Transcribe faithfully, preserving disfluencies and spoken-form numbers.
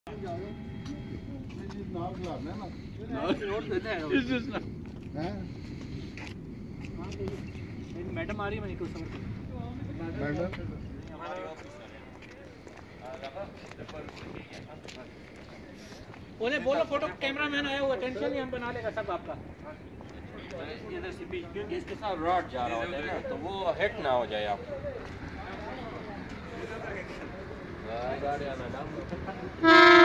Madam आ रही है, मैं कुछ समझ उन्हें बोलो फोटो कैमरा मैन आया हुआ, टेंशन ही हम बना लेगा सब आपका। इधर से बीच, क्योंकि इसके साथ रॉड जा रहा होता है ना, तो वो हिट ना हो जाए आप। गाड़ी आना